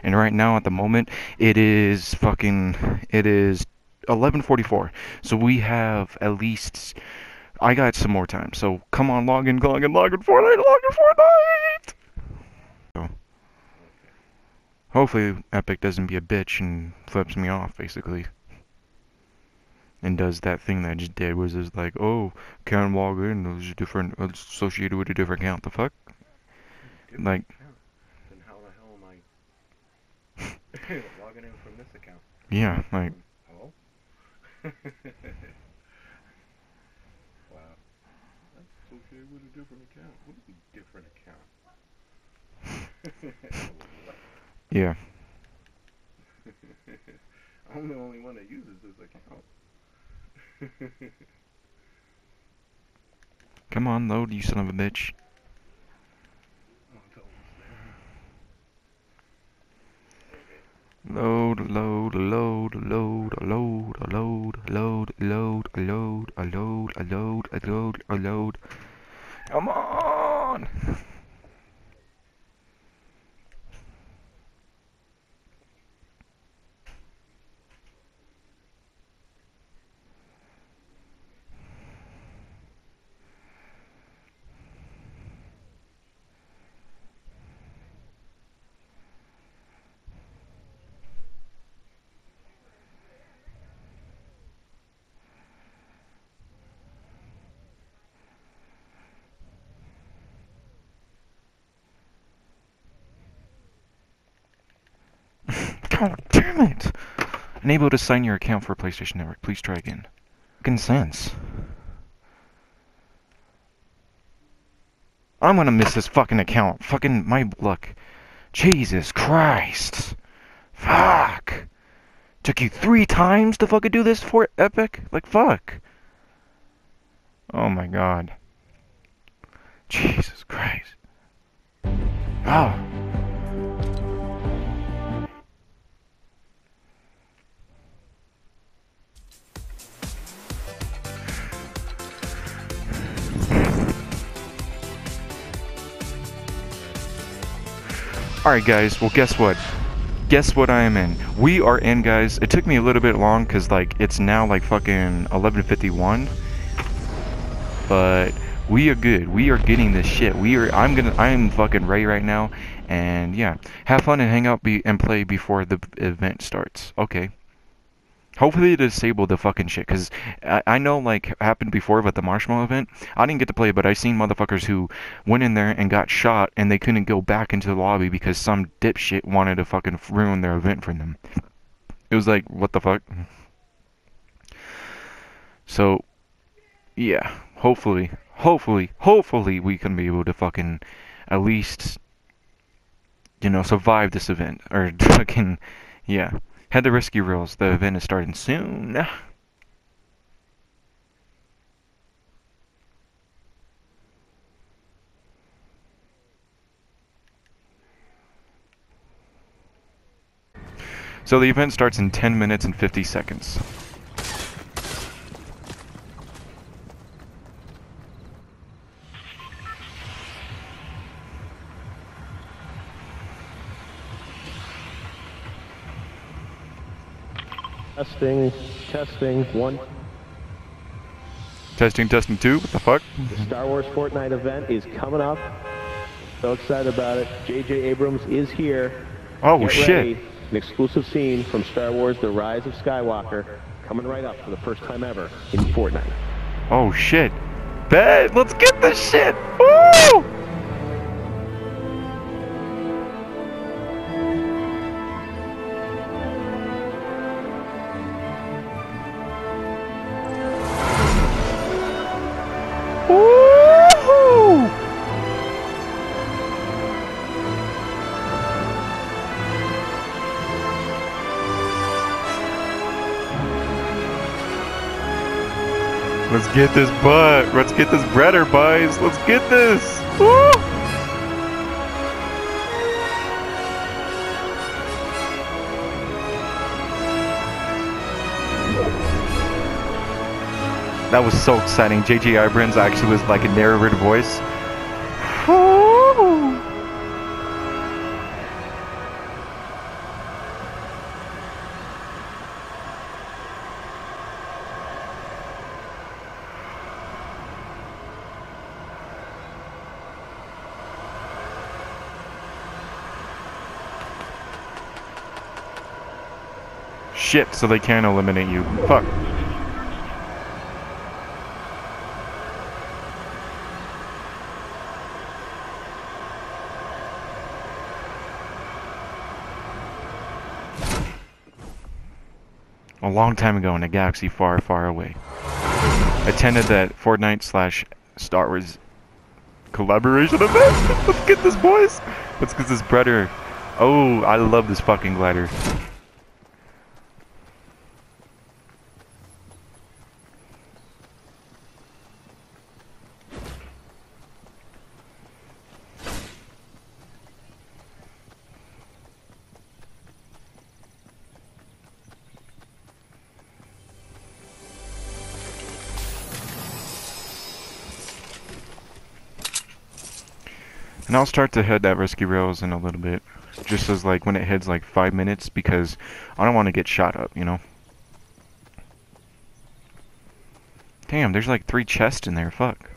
And right now, at the moment, it is 11:44. So we have at least, I got some more time. So come on, log in Fortnite, log in Fortnite! So hopefully Epic doesn't be a bitch and flips me off, basically. And does that thing that I just did, was just like, oh, can't log in, those are different, associated with a different account. The fuck? Different Like, account? Then how the hell am I logging in from this account? yeah, like, Hello? Wow. That's associated with a different account. What is a different account? What? yeah. I'm the only one that uses this account. Come on, load, you son of a bitch. Oh, it's almost there. Load, load, load, load, load, load, load, load, load, load, load, load, load. Come on! God damn it! Unable to sign your account for PlayStation Network. Please try again. Fucking sense. I'm gonna miss this fucking account. Fucking my luck. Jesus Christ. Fuck. Took you 3 times to fucking do this for Epic? Like, fuck. Oh my god. Jesus Christ. Oh. Alright guys, well guess what? Guess what I am in? We are in, guys. It took me a little bit long because like it's now like fucking 11:51. But we are good. We are getting this shit. I'm fucking ready right now. And yeah, have fun and hang out and play before the event starts. Okay. Hopefully they disable the fucking shit, because I know, like, happened before with the Marshmallow event. I didn't get to play, but I seen motherfuckers who went in there and got shot, and they couldn't go back into the lobby because some dipshit wanted to fucking ruin their event for them. It was like, what the fuck? So, yeah, hopefully we can be able to fucking at least, you know, survive this event. Or fucking, yeah. Head to Risky Reels. The event is starting soon. So the event starts in 10 minutes and 50 seconds. Testing, 1. Testing 2. What the fuck? The Star Wars Fortnite event is coming up. So excited about it. J.J. Abrams is here. Oh, Get shit. ready. An exclusive scene from Star Wars The Rise of Skywalker coming right up for the first time ever in Fortnite. Oh, shit. Bet! Let's get this shit! Woo! Woo-hoo! Let's get this butt. Let's get this breader, boys. Let's get this. Woo! That was so exciting. J.J. Abrams actually was like a narrated voice. Woo! shit, so they can eliminate you. Fuck. A long time ago in a galaxy far, far away. Attended that Fortnite / Star Wars collaboration event. Let's get this, boys. Let's get this brother. Oh, I love this fucking glider. And I'll start to head that risky rails in a little bit. Just as like when it heads like 5 minutes, because I don't want to get shot up, you know? Damn, there's like 3 chests in there, fuck.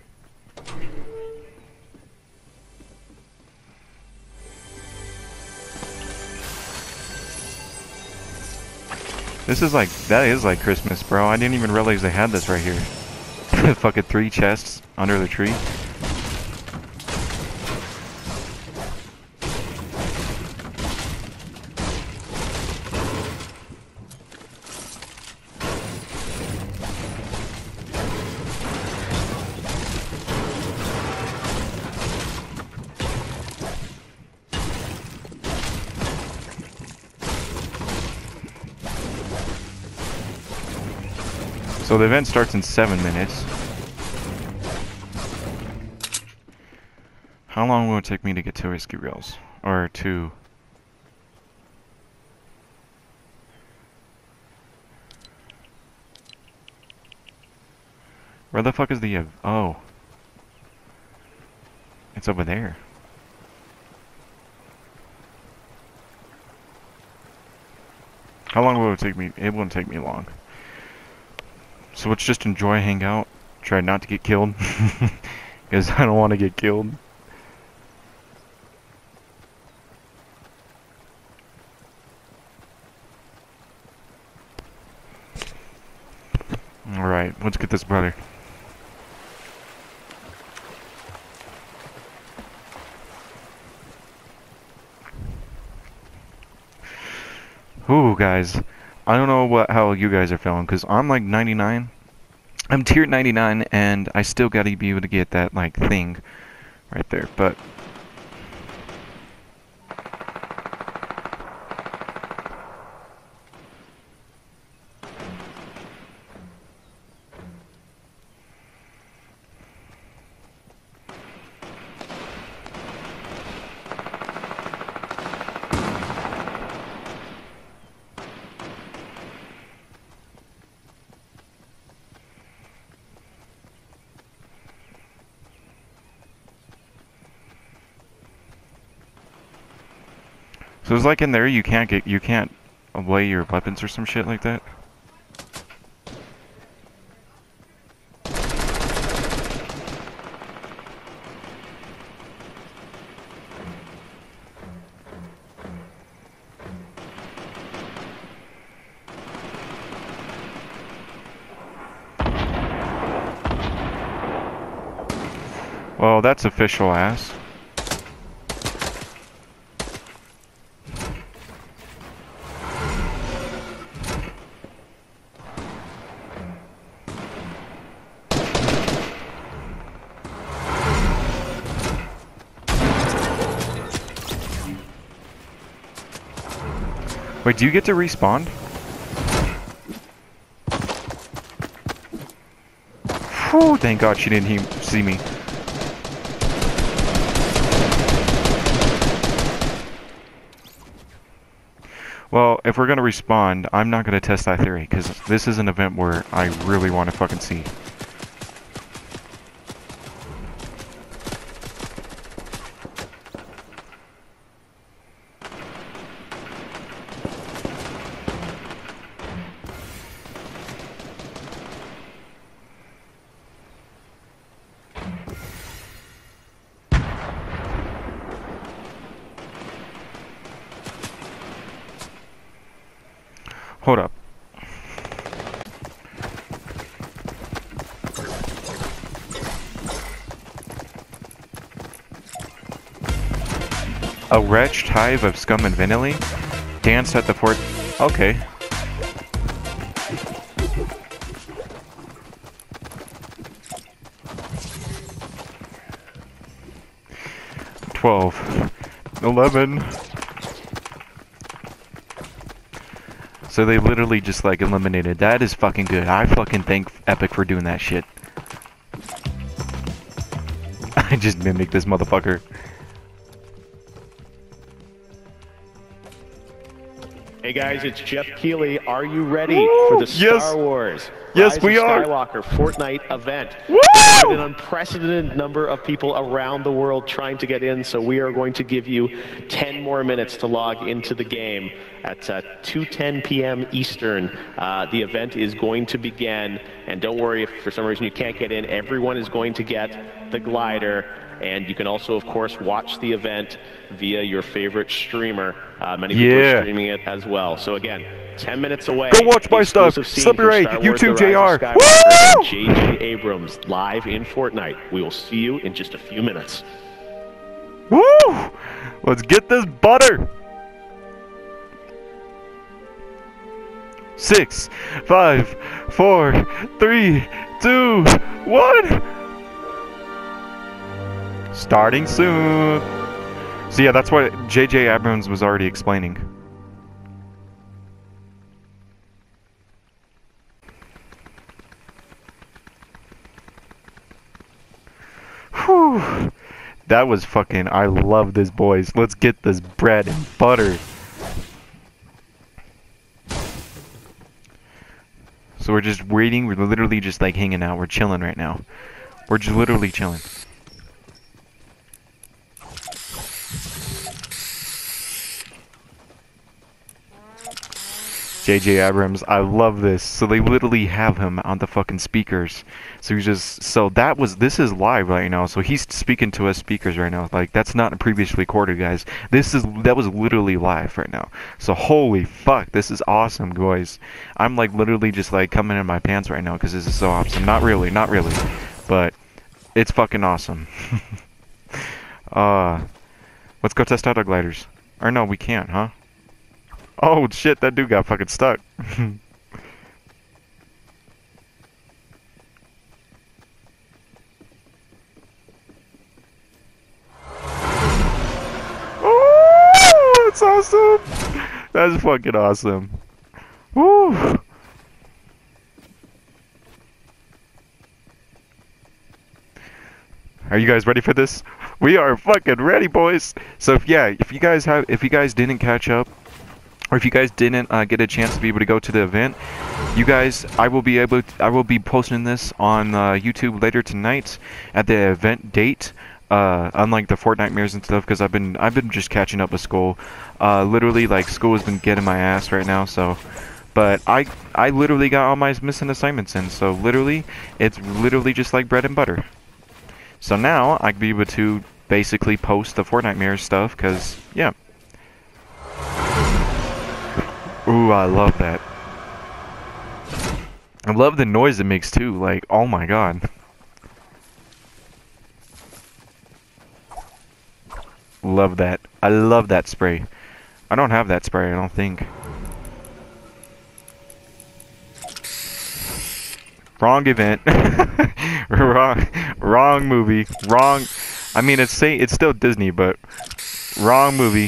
This is like, that is like Christmas, bro. I didn't even realize they had this right here. Fucking 3 chests under the tree. So the event starts in 7 minutes. How long will it take me to get to Risky Rails? Or to... Where the fuck is the... Oh. It's over there. How long will it take me? It won't take me long. So let's just enjoy, hang out, try not to get killed. Because I don't want to get killed. Alright, let's get this brother. Ooh, guys. I don't know how you guys are feeling, because I'm like 99. I'm tier 99, and I still gotta be able to get that, like, thing right there, but... So it's like in there you can't weigh your weapons or some shit like that? Well, that's official ass. Wait, do you get to respawn? Whew, thank God she didn't see me. Well, if we're gonna respawn, I'm not gonna test that theory, because this is an event where I really want to fucking see. Hold up. A wretched hive of scum and villainy. Dance at the fort. Okay. $12. 11. So they literally just like eliminated. That is fucking good. I fucking thank Epic for doing that shit. I just mimicked this motherfucker. Hey guys, it's Jeff Keighley. Are you ready for the Star Wars Yes, Rise we of are. Skywalker Fortnite event? Woo! An unprecedented number of people around the world trying to get in, so we are going to give you 10 more minutes to log into the game at 2:10 p.m. Eastern. The event is going to begin, and don't worry if for some reason you can't get in. Everyone is going to get the glider, and you can also, of course, watch the event via your favorite streamer. Many people are streaming it as well. So again, 10 minutes away. Go watch my stuff. Slippery Ray, YouTube JR. Woo! J.J. Abrams live in Fortnite. We will see you in just a few minutes. Woo! Let's get this butter. 6, 5, 4, 3, 2, 1. Starting soon. So yeah, that's what J.J. Abrams was already explaining. Whew. That was fucking, I love this, boys. Let's get this bread and butter. So we're just waiting, we're literally just like hanging out, we're chilling right now. We're just literally chilling. J.J. Abrams, I love this. So they literally have him on the fucking speakers. So he's just, so that was, this is live right now. So he's speaking to us speakers right now. Like, that's not previously recorded, guys. That was literally live right now. So holy fuck, this is awesome, guys. I'm like literally just like coming in my pants right now because this is so awesome. Not really, but it's fucking awesome. Let's go test out our gliders. Or no, we can't, huh? Oh shit, that dude got fucking stuck. Oh, that's awesome. That's fucking awesome. Woo. Are you guys ready for this? We are fucking ready, boys. So if you guys didn't catch up, or if you guys didn't get a chance to be able to go to the event, you guys, I will be posting this on YouTube later tonight at the event date. Unlike the Fortnite mirrors and stuff, because I've been just catching up with school. Literally, like, school has been getting my ass right now. So, but I literally got all my missing assignments in. So literally, it's literally just like bread and butter. So now I can be able to basically post the Fortnite mirror stuff, because yeah. Ooh, I love that. I love the noise it makes too, like, oh my god. Love that. I love that spray. I don't have that spray, I don't think. Wrong event. wrong movie. Wrong. I mean, it's still Disney, but wrong movie.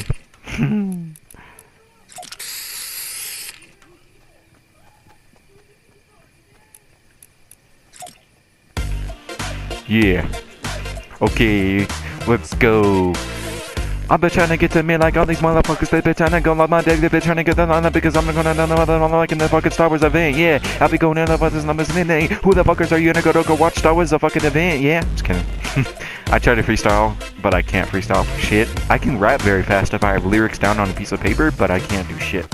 Yeah. Okay, let's go. I've been trying to get to me like all these motherfuckers. They been trying to go on my day. They been trying to get the line up because I'm gonna know what I'm like in the fucking Star Wars event. Yeah, I'll be going in about this numbers midnight. Who the fuckers are you gonna go watch Star Wars the fucking event? Yeah, just kidding. I try to freestyle, but I can't freestyle for shit. I can rap very fast if I have lyrics down on a piece of paper, but I can't do shit.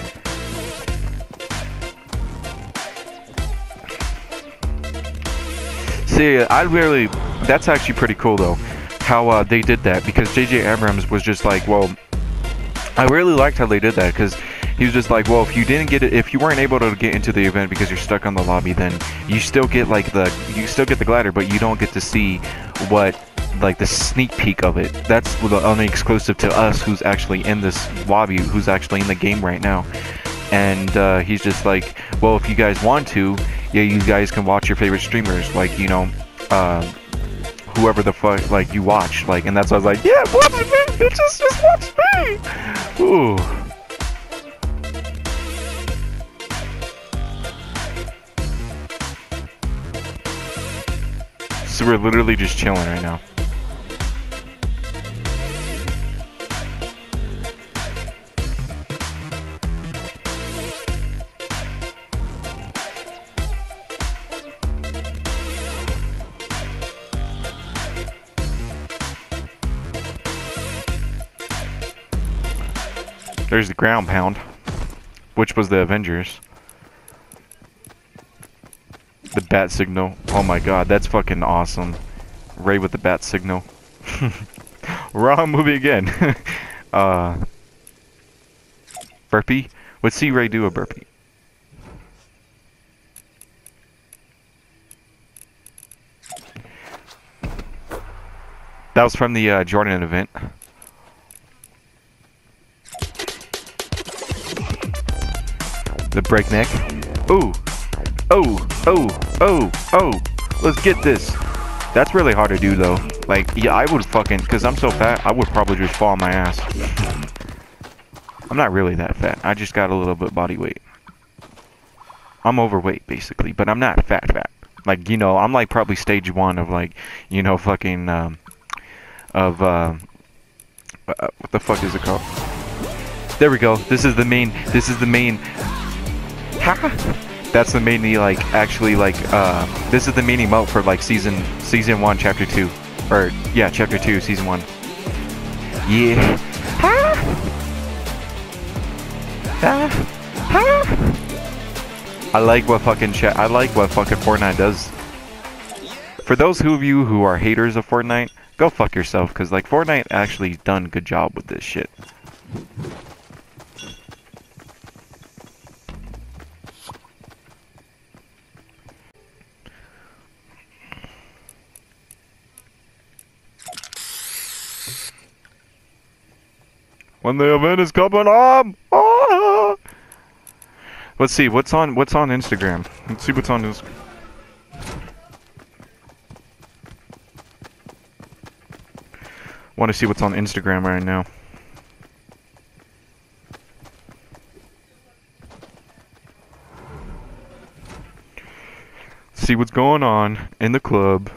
See, that's actually pretty cool though, how they did that, because J.J. Abrams was just like, well, I really liked how they did that, because he was just like, well, if you weren't able to get into the event because you're stuck on the lobby, then you still get the glider, but you don't get to see what like the sneak peek of it. That's the only exclusive to us who's actually in this lobby, who's actually in the game right now. And he's just like, well, if you guys want to, yeah, you guys can watch your favorite streamers, like, you know, whoever the fuck, like, you watch, like, and that's why I was like, yeah, watch me, bitches, just watch me. Ooh. So we're literally just chilling right now. There's the ground pound, which was the Avengers. The bat signal. Oh my god, that's fucking awesome. Ray with the bat signal. Wrong movie again. Burpee? Let's see Ray do a burpee. That was from the Jordan event. The breakneck. Ooh. Oh, oh, oh, oh. Let's get this. That's really hard to do though. Like, yeah, I would fucking, cause I'm so fat, I would probably just fall on my ass. I'm not really that fat. I just got a little bit body weight. I'm overweight basically, but I'm not fat. Like, you know, I'm like probably stage 1 of like, you know, fucking, what the fuck is it called? There we go. This is the main, ha! That's the main, like, actually, like, this is the main emote for, like, season 1, chapter 2. Or, yeah, chapter 2, season 1. Yeah. Ha! Ha! Ha! I like what fucking Fortnite does. For those of you who are haters of Fortnite, go fuck yourself, because, like, Fortnite actually done a good job with this shit. When the event is coming up, ah! Let's see what's on Instagram. Let's see what's on this. Want to see what's on Instagram right now. See what's going on in the club.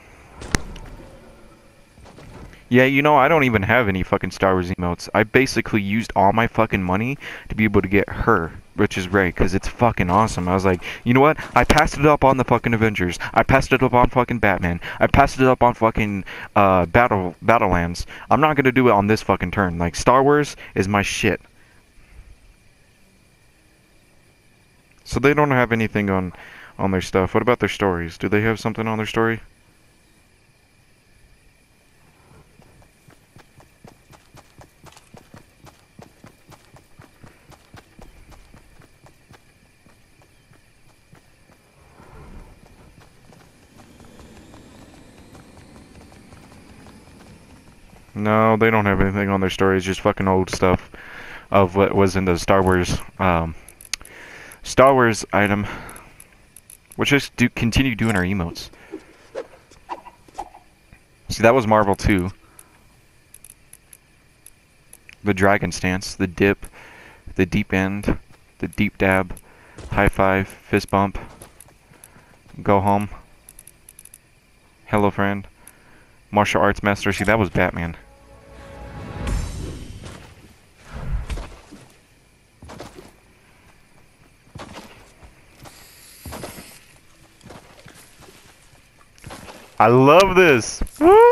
Yeah, you know, I don't even have any fucking Star Wars emotes. I basically used all my fucking money to be able to get her, which is Rey, because it's fucking awesome. I was like, you know what? I passed it up on the fucking Avengers. I passed it up on fucking Batman. I passed it up on fucking Battlelands. I'm not gonna do it on this fucking turn. Like, Star Wars is my shit. So they don't have anything on their stuff. What about their stories? Do they have something on their story? No, they don't have anything on their stories, just fucking old stuff of what was in the Star Wars item. We'll just continue doing our emotes. See, that was Marvel too. The dragon stance, the dip, the deep end, the deep dab, high five, fist bump, go home, hello friend, martial arts master. See, that was Batman. I love this. Woo!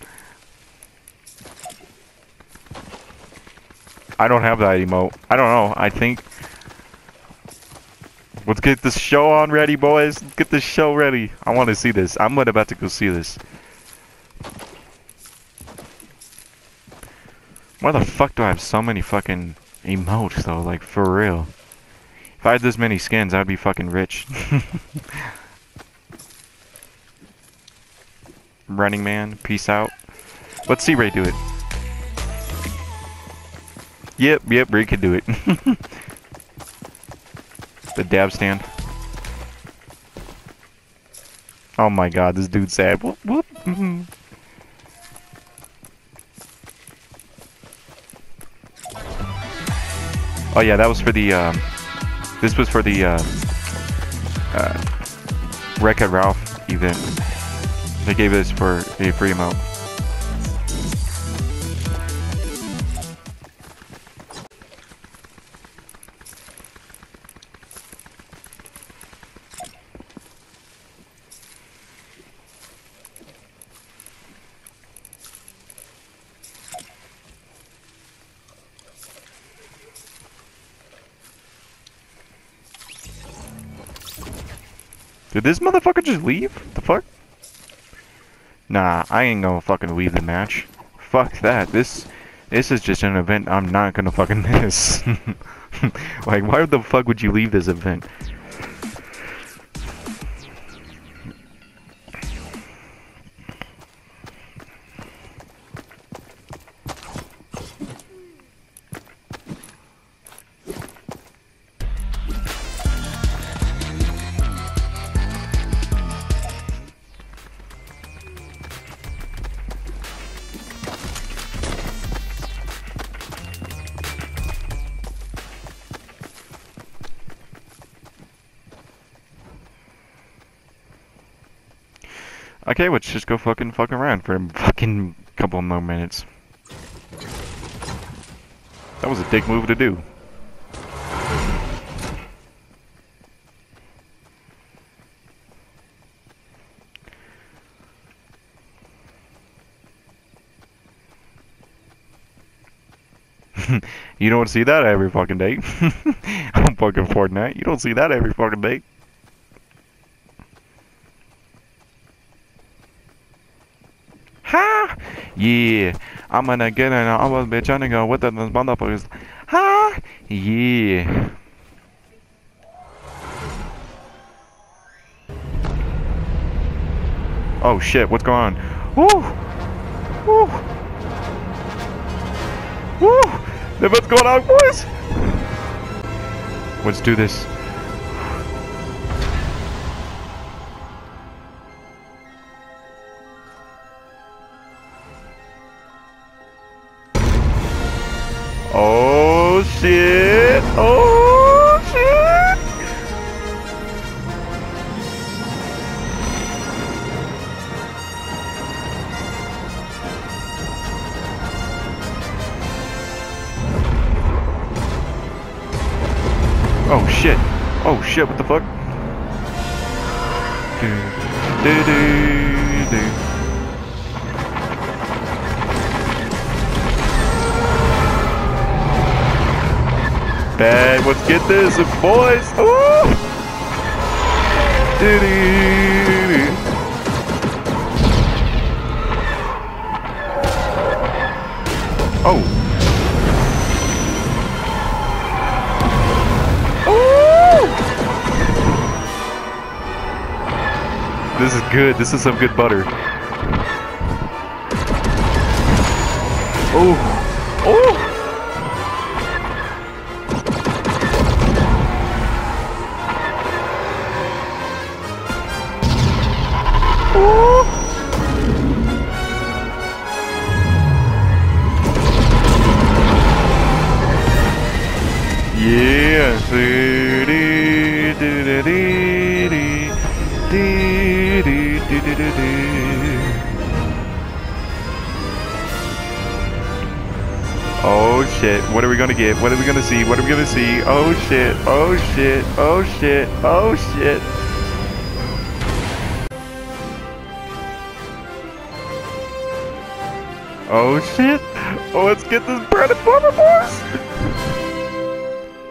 I don't have that emote. I don't know. I think. Let's get this show on ready, boys. Let's get this show ready. I want to see this. I'm about to go see this. Why the fuck do I have so many fucking emotes though? Like, for real. If I had this many skins, I'd be fucking rich. Running Man, peace out. Let's see Ray do it. Yep, Ray can do it. The dab stand. Oh my god, this dude's sad. Whoop, whoop. Oh yeah, that was for the, this was for the, Wreck-It Ralph event. They gave this for a free amount. Did this motherfucker just leave? The fuck? Nah, I ain't gonna fucking leave the match. Fuck that. This is just an event I'm not gonna fucking miss. Like, why the fuck would you leave this event? Okay, let's just go fucking fuck around for a fucking couple more minutes. That was a dick move to do. You don't see that every fucking day. I'm fucking Fortnite. You don't see that every fucking day. Ha! Yeah, I'm gonna get in. I was be trying to go with the motherfuckers. Ha! Yeah. Oh shit! What's going on? Woo! Woo! Woo! Then what's going on, boys? Let's do this. Oh shit! Oh shit! Oh shit! Oh shit! What the fuck? Do do do do. Bad, let's get this, boys! Ooh! Doo-doo-doo. Oh! Ooh! This is good. This is some good butter. Oh! Oh! Yeah. Oh shit, what are we gonna get? What are we gonna see? What are we gonna see? Oh shit, oh shit, oh shit, oh shit. Oh shit! Oh, let's get this bread and butter, boys!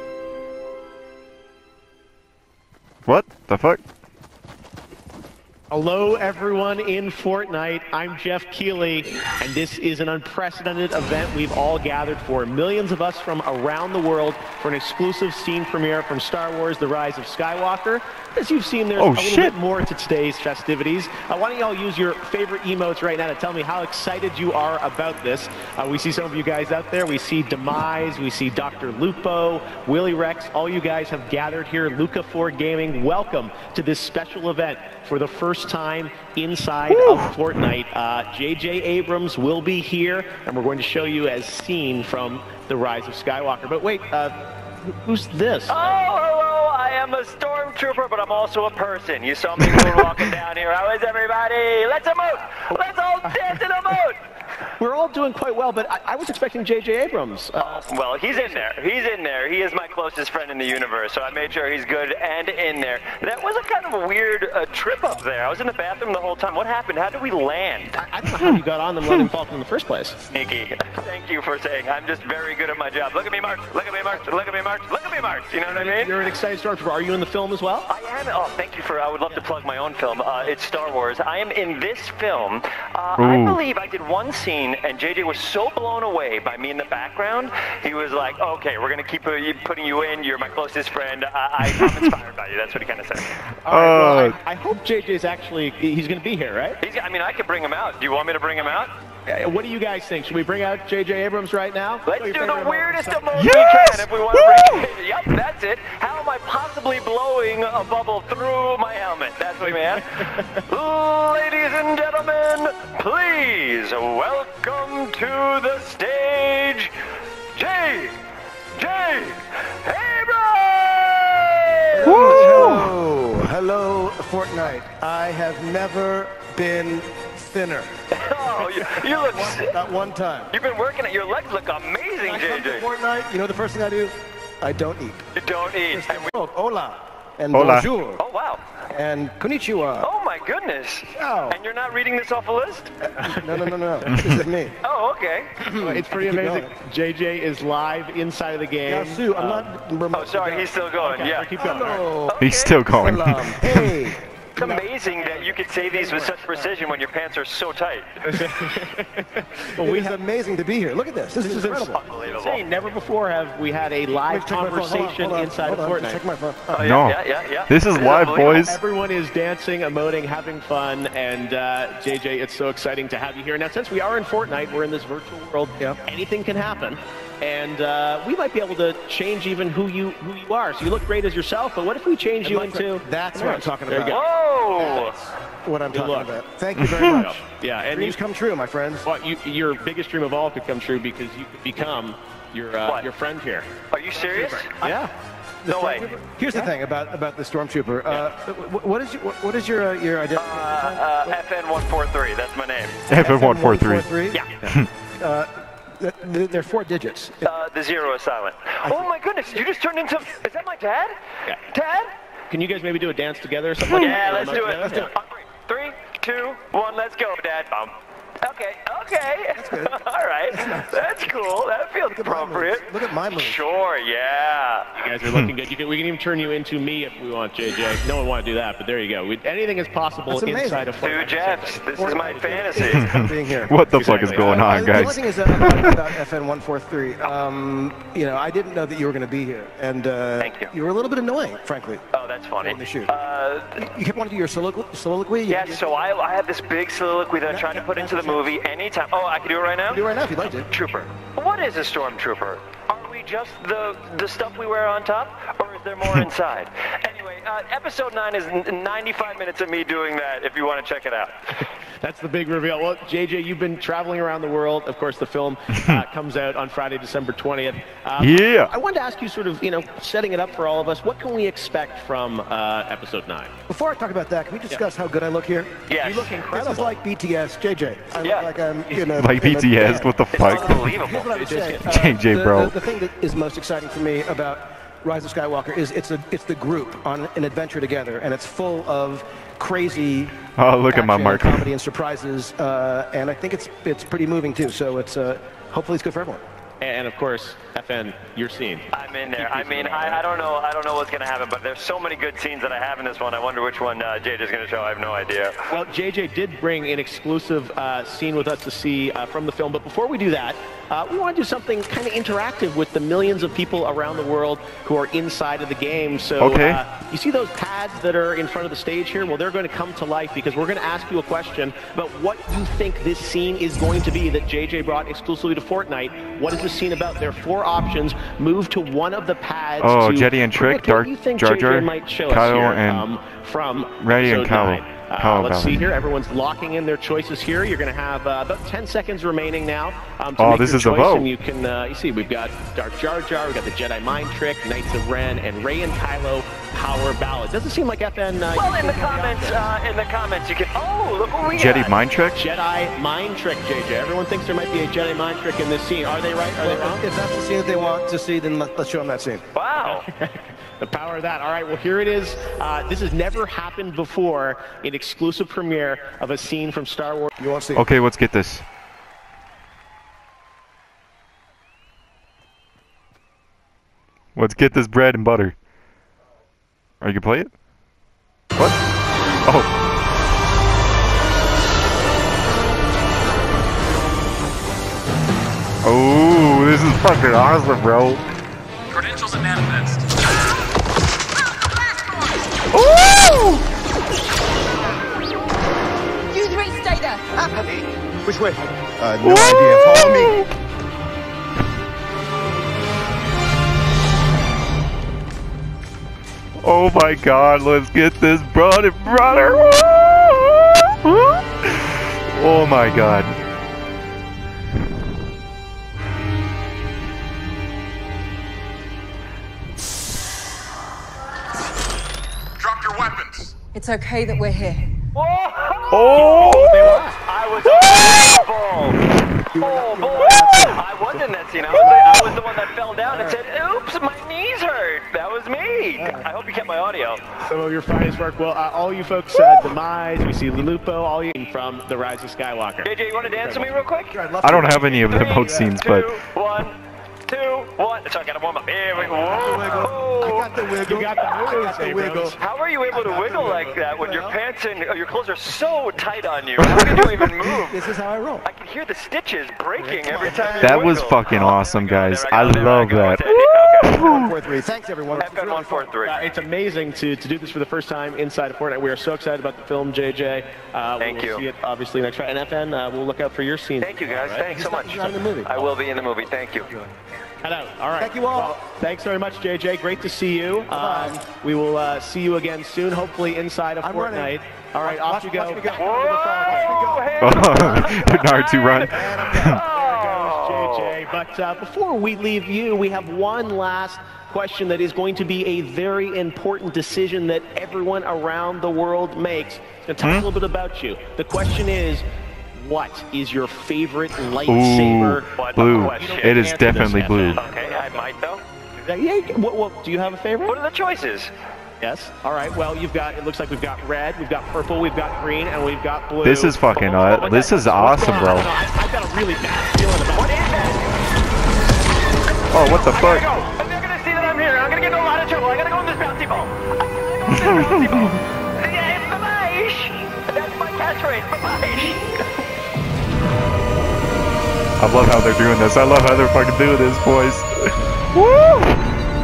What the fuck? Hello, everyone in Fortnite. I'm Jeff Keighley, and this is an unprecedented event we've all gathered for. Millions of us from around the world for an exclusive scene premiere from Star Wars: The Rise of Skywalker. As you've seen, there's a little bit more to today's festivities. Why don't y'all use your favorite emotes right now to tell me how excited you are about this. We see some of you guys out there. We see Demise. We see Dr. Lupo, Willy Rex. All you guys have gathered here. Luca4 Gaming, welcome to this special event for the first time inside of Fortnite. J.J. Abrams will be here, and we're going to show you as seen from The Rise of Skywalker. But wait, who's this? Oh, hello, I am a stormtrooper, but I'm also a person. You saw me moonwalking down here. How is everybody? Let's emote! Let's all dance and emote! We're all doing quite well, but I was expecting J.J. Abrams. Well, he's in there. He's in there. He is my closest friend in the universe, so I made sure he's good and in there. That was a kind of a weird trip up there. I was in the bathroom the whole time. What happened? How did we land? I don't know how you got on the Millennium Falcon in the first place. Sneaky. Thank you for saying I'm just very good at my job. Look at me, Mark. Look at me, Mark. Look at me, Mark. Look at me, Mark. You know what I mean? You're an excited stormtrooper. Are you in the film as well? I am. Oh, thank you for. I would love to plug my own film. It's Star Wars. I am in this film. I believe I did one scene, and JJ was so blown away by me in the background. He was like, "Okay, we're gonna keep putting you in. You're my closest friend. I'm inspired by you." That's what he kind of said. All right, well, I hope JJ's he's going to be here, right? I mean, I could bring him out. Do you want me to bring him out? What do you guys think? Should we bring out J.J. Abrams right now? Let's do the weirdest emoji we can if we want to bring it. Yep, that's it. How am I possibly blowing a bubble through my helmet? That's what we meant. Ladies and gentlemen, please welcome to the stage, J.J. Abrams! Woo! Hello, Fortnite. I have never been thinner. Oh, you look... Not one time. You've been working at your legs look amazing, I come to JJ. Fortnite, you know the first thing I do? I don't eat. You don't eat. Hola. And Hola. bonjour. Oh, wow. And konnichiwa. Oh, my goodness. Ciao. And you're not reading this off a list? No. This is me. Oh, okay. It's pretty amazing. JJ is live inside of the game. Yasu, I'm not... Oh, sorry, he's still going. Okay, Yeah. keep going. Hello. He's still going. Salam. Hey. It's amazing that you could say these with such precision when your pants are so tight. Well, It's amazing to be here. Look at this. This is incredible. Unbelievable. insane. Never before have we had a live Check my phone. conversation Hold on, inside hold of on. Fortnite. Check my phone. Oh, yeah, No. yeah. This is live, unbelievable. boys. Everyone is dancing, emoting, having fun, and JJ, it's so exciting to have you here. Now, since we are in Fortnite, we're in this virtual world. Yep. Anything can happen, and we might be able to change even who you are. So you look great as yourself, but what if we change you into? That's what I'm talking There you about. Whoa! What I'm talking luck. about. Thank you very much. Yeah, and Dreams come true, my friends. well, your biggest dream of all could come true because you could become your friend here. Are you serious? Yeah. No way. Here's the thing about the stormtrooper. What is your identity? FN143, that's my name. FN143. Yeah. They're 4 digits. The 0 is silent. Oh my goodness, you just turned into... Is that my dad? Yeah. Dad? Can you guys maybe do a dance together or something? Yeah, like let's that? do it. Let's do it. 3, 2, 1, let's go, Dad. Okay. All right. That's cool. That feels appropriate. Look at my move. Sure, yeah. You guys are looking good. We can even turn you into me if we want, JJ. No one want to do that, but there you go. Anything is possible That's amazing. inside of Two Fortnite. Jeffs. This is my fantasy. Being here. What the fuck is Exactly. going on, The only guys? thing is about FN143. I didn't know that you were going to be here, and Thank you. You were a little bit annoying, frankly. Oh, that's funny. On the shoot. You kept wanting to do your soliloquy. Yeah, so I have this big soliloquy that I'm trying to put into the movie anytime. Oh, I can do it right now? Do it right now if you'd like to. Trooper. What is a stormtrooper? Are we just the stuff we wear on top, or is there more inside? Anyway, episode 9 is 95 minutes of me doing that if you want to check it out. That's the big reveal. Well, JJ, you've been traveling around the world. Of course, the film comes out on Friday, December 20th. Yeah. I wanted to ask you sort of, setting it up for all of us, what can we expect from episode 9? Before I talk about that, can we discuss how good I look here? Yes. You look This incredible. is like BTS, JJ. I Yeah. look like I'm in a... Like in a BTS, band. what the It's fuck? unbelievable. Here's what I would say. JJ, bro. The thing that is most exciting for me about Rise of Skywalker is it's the group on an adventure together, and it's full of crazy Oh, look at my action, mark. comedy and surprises, and I think it's pretty moving too. So it's hopefully it's good for everyone. And of course, FN, your scene. I'm in there. I mean, I don't know what's gonna happen, but there's so many good scenes that I have in this one. I wonder which one JJ's gonna show. I have no idea. Well, JJ did bring an exclusive scene with us to see from the film, but before we do that, we want to do something kind of interactive with the millions of people around the world who are inside of the game. So you see those pads that are in front of the stage here? Well, they're going to come to life because we're going to ask you a question about what you think this scene is going to be that JJ brought exclusively to Fortnite. What is this scene about? There are 4 options. Move to one of the pads. Oh, to Jetty and Trick, Dark Jar Jar, Kyle, and from Reddy and Kyle. Let's see here. Everyone's locking in their choices here. You're going to have about 10 seconds remaining now to make this your is a choice. vote. And you can, you see, we've got Dark Jar Jar, we've got the Jedi Mind Trick, Knights of Ren, and Rey and Kylo Power Ballad. Doesn't seem like FN. Well, in the comments, you can. Oh, look what we got. Jedi Mind Trick. Jedi Mind Trick, JJ. Everyone thinks there might be a Jedi Mind Trick in this scene. Are they right? Are they wrong? If that's the scene that they want to see, then let's show them that scene. Wow. The power of that. All right, well, here it is. This has never happened before, an exclusive premiere of a scene from Star Wars. You want to see? Okay, let's get this. Let's get this bread and butter. Are you gonna play it? What? Oh. Oh, this is fucking awesome, bro. Credentials and manifest. Ooh! Use race data. Which way? No idea. Follow me. Oh my God! Let's get this brother. Oh my God. Drop your weapons. It's okay that we're here. Whoa! Oh! I was unbelievable. Oh boy! I was in that scene. I was the one that fell down and said, "Oops, my knees hurt." That was me. I hope you kept my audio. Some of your finest work. Well, all you folks, Demise, we see Lupo, all you from The Rise of Skywalker. JJ, you want to dance with me real quick? I don't have any of the emote scenes, but 2, 1, 2, 1. So I gotta warm up. Here we go. I got the wiggle. You got the moves, I got the wiggle. How are you able to wiggle like that when your pants and your clothes are so tight on you? How can you even move? This is how I roll. I can hear the stitches breaking every time you that wiggle. was fucking awesome, guys. There I go, love there I that. go. Okay. 143. Thanks, everyone. FN 143. It's amazing to do this for the first time inside of Fortnite. We are so excited about the film, JJ. Thank we'll you. See it obviously next Friday. And FN, we'll look out for your scene. Thank you, guys. Thanks so much. He's not in the movie. I will be in the movie. Thank you. Hello. All right. Thank you all. Well, thanks very much, JJ. Great to see you. We will see you again soon, hopefully inside of I'm Fortnite. running. All right, off you go. Watch me go. Naruto run. JJ. But before we leave you, we have one last question that is going to be a very important decision that everyone around the world makes. It's going to talk a little bit about you. The question is, what is your favorite lightsaber? What Blue. question. It is Answer definitely this, blue. FN. Okay, I might though. Yeah, do you have a favorite? What are the choices? Yes. All right. Well, you've got. It looks like we've got red, we've got purple, we've got green, and we've got blue. This is fucking. This is awesome, bro. I've got a really bad feeling about What is that? Oh, what the I fuck? gotta go. If they're gonna see that I'm here, I'm gonna get in a lot of trouble. I gotta go in this bouncy ball. Bouncy ball. Yeah, bye-bye. That's my catchphrase. Bye-bye. I love how they're doing this. I love how they're fucking doing this, boys. Woo!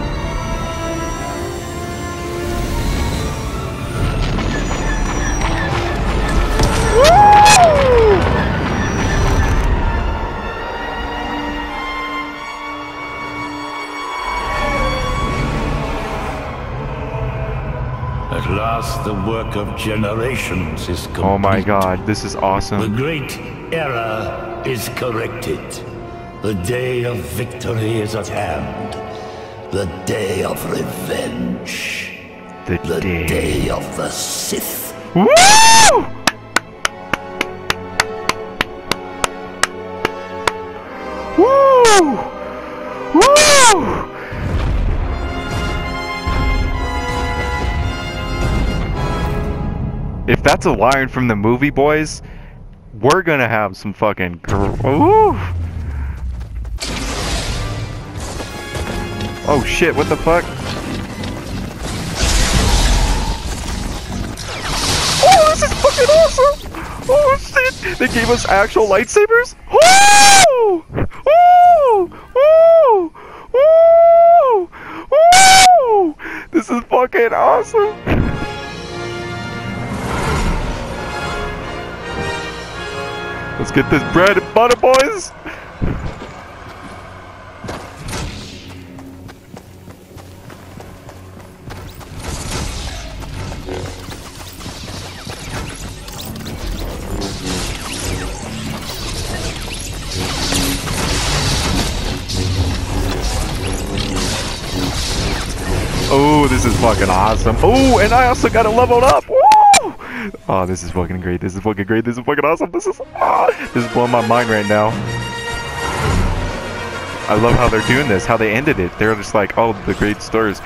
At last, the work of generations is complete. Oh my God, this is The awesome. great error is corrected. The day of victory is at hand. The day of revenge. The The day. day of the Sith. Woo! Woo! Woo! If that's a line from the movie, boys, we're gonna have some fucking. Ooh! Oh shit, what the fuck? Oh, this is fucking awesome! Oh shit! They gave us actual lightsabers? Woo! Woo! Woo! Woo! Woo! This is fucking awesome! Let's get this bread and butter, boys! Oh, this is fucking awesome. Oh, and I also got it leveled up. Woo! Oh, this is fucking great. This is fucking great. This is fucking awesome. This is blowing my mind right now. I love how they're doing this, how they ended it. They're just like, oh, the great stars.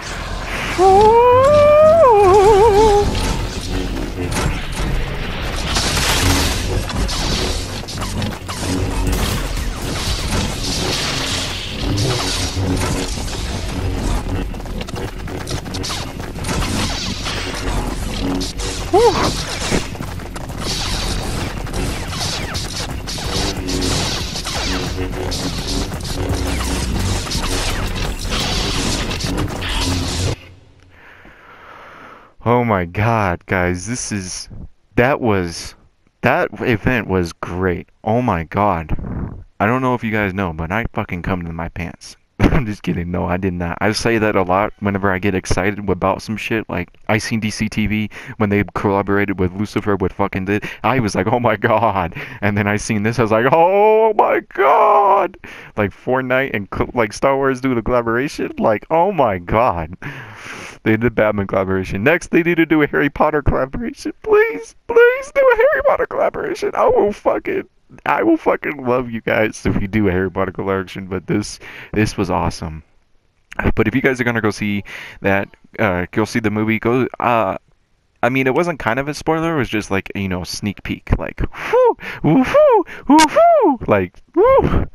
Oh my god, guys, that event was great. Oh my god. I don't know if you guys know, but I fucking come to my pants. I'm just kidding. No, I did not. I say that a lot whenever I get excited about some shit. Like, I seen DCTV when they collaborated with Lucifer with fucking did. I was like, oh my god. And then I seen this, I was like, oh my god. Like, Fortnite and like Star Wars do the collaboration. Like, oh my god. They did Batman collaboration. Next, they need to do a Harry Potter collaboration. Please, please do a Harry Potter collaboration. I will fucking love you guys if you do a Harry Potter collaboration. But this was awesome. But if you guys are gonna go see that, go see the movie. Go. I mean, it wasn't kind of a spoiler. It was just like, you know, a sneak peek. Like, whoo, whoo, whoo, whoo, whoo, like, whoo.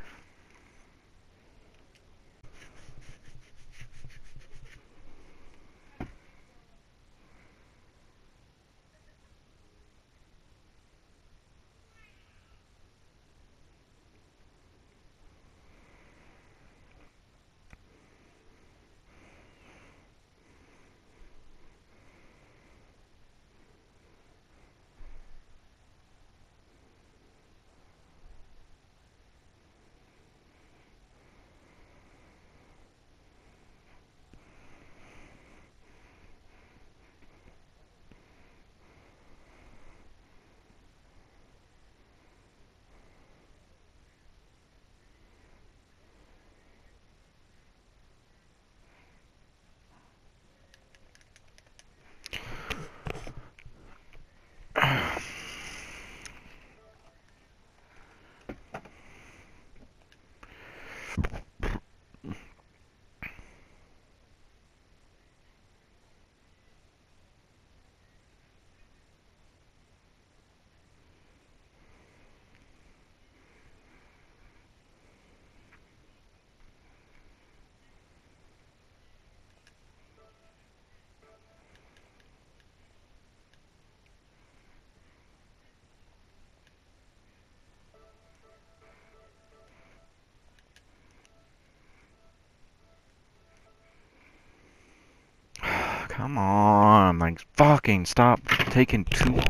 Come on, like, fucking stop taking too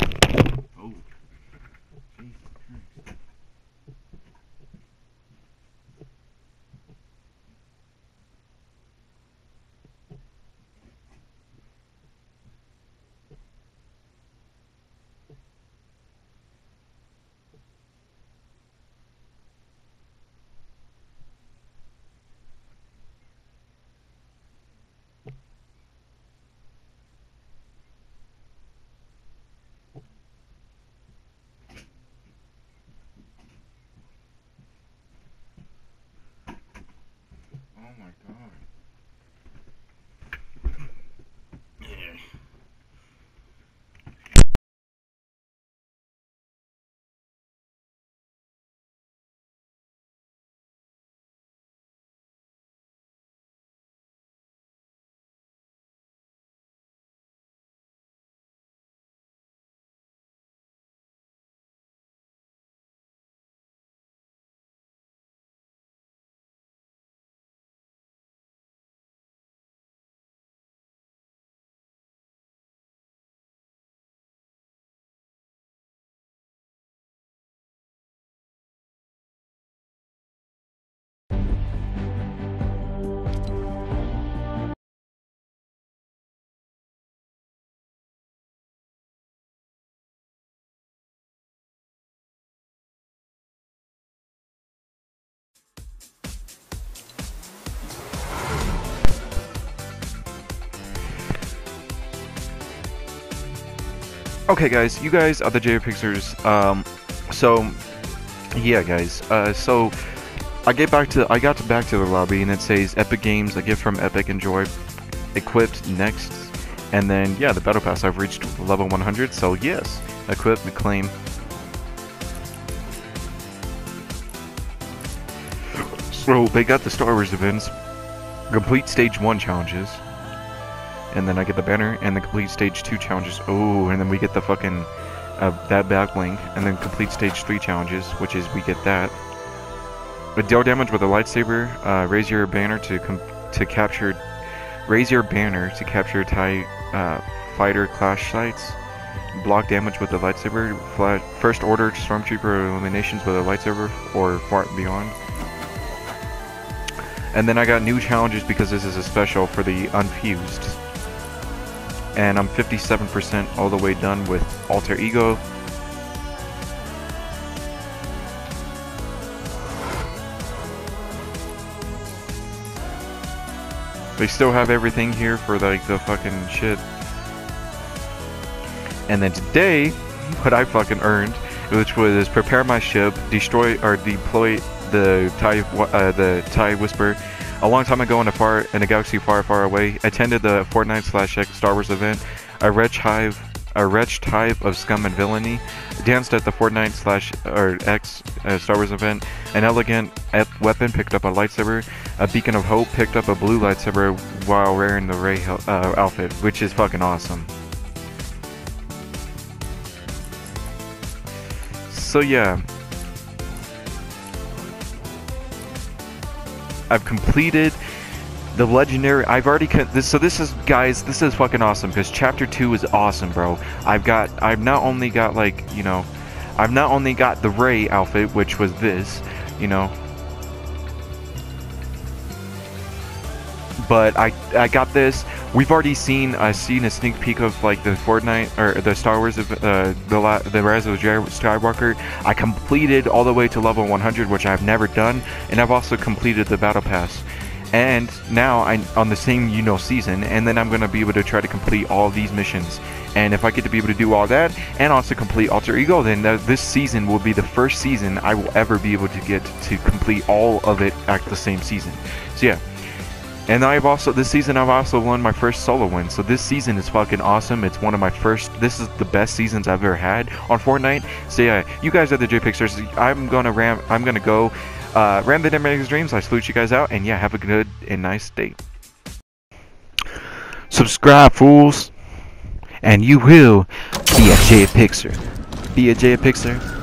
Okay, guys, you guys are the JPixers. So yeah, guys. So I got back to the lobby, and it says Epic Games, a gift from Epic, enjoy. Equipped next, and then yeah, the battle pass. I've reached level 100, so yes, equip and claim. So they got the Star Wars events, complete stage 1 challenges, and then I get the banner and the complete stage 2 challenges. Oh, and then we get the fucking that back link, and then complete stage 3 challenges, which is we get that. But deal damage with a lightsaber. Raise your banner to capture. Raise your banner to capture TIE fighter clash sites. Block damage with the lightsaber. First order stormtrooper eliminations with a lightsaber or far beyond. And then I got new challenges because this is a special for the unfused. And I'm 57% all the way done with Alter Ego. They still have everything here for like the fucking shit. And then today, what I fucking earned, which was prepare my ship, destroy or deploy the TIE Whisper. A long time ago in a galaxy far, far away, attended the Fortnite / Star Wars event. A wretched hive of scum and villainy. Danced at the Fortnite / Star Wars event. An elegant weapon, picked up a lightsaber. A beacon of hope, picked up a blue lightsaber while wearing the Rey outfit, which is fucking awesome. So yeah, I've completed the legendary. I've already so this is, guys, this is fucking awesome because chapter 2 is awesome, bro. I've not only got like, you know, I've not only got the Rey outfit, which was this, you know, but I got this. We've already seen a sneak peek of like the Fortnite or the Star Wars the Rise of Skywalker. I completed all the way to level 100, which I've never done, and I've also completed the battle pass. And now I'm on the same, you know, season, and then I'm gonna be able to try to complete all these missions. And if I get to be able to do all that and also complete Alter Ego, then this season will be the first season I will ever be able to get to complete all of it at the same season. So yeah. And this season I've also won my first solo win. So this season is fucking awesome. It's one of my first, this is the best seasons I've ever had on Fortnite. So yeah, you guys are the JPixers. I'm gonna go ram the Demonic Dreams. I salute you guys out, and yeah, have a good and nice day. Subscribe, fools, and you will be a JPixer. Be a JPixer.